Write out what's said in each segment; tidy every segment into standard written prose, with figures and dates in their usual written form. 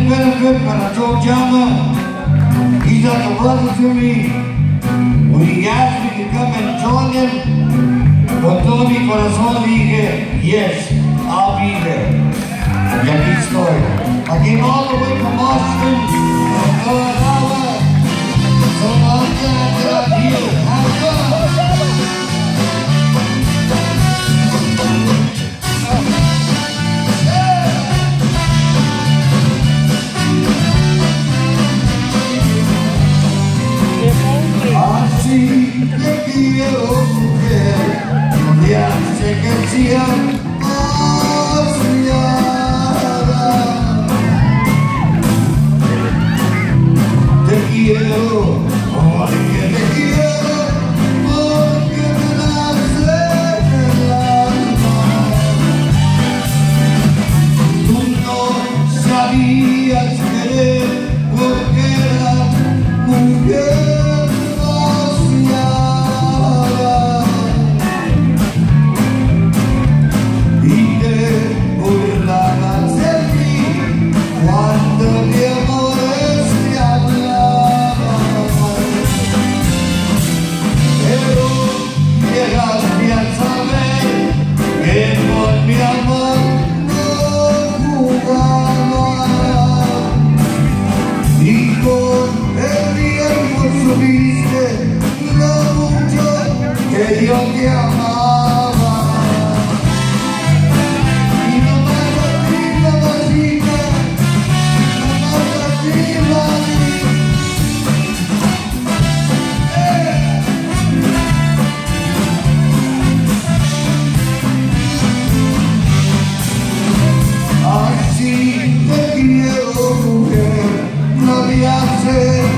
benefit when I told John he's like a brother to me. When he asked me to come and join him, con todo mi corazón dije, yes, I'll be there. Y aquí estoy. I came all the way from Austin, from Guadalajara, so I'm glad that I'm here. Have fun. Así te quiero, mujer, donde hace que sea te quiero, porque te quiero, porque me nace el alma. Tú no sabías querer, porque eras mujer. Que yo te amaba y no más así, mamacita, no más así, mami. Así te quiero, mujer, no me hace.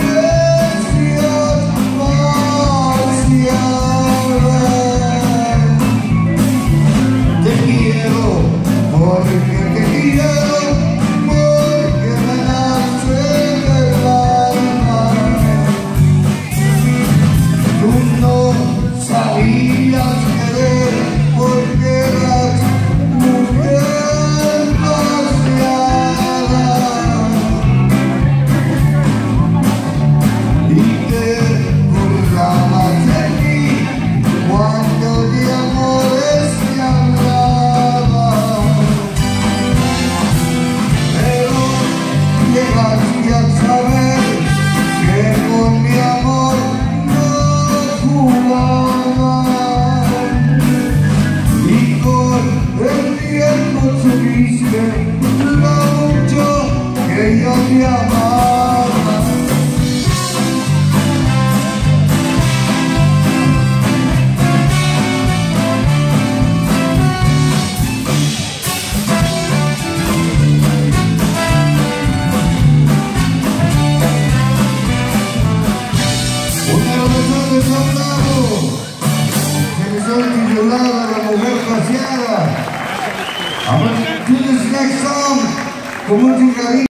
Que yo te amaba. Una canción de Soldado, canción titulada La Mujer Paseada. I'm going to do this next song con mucho cariño.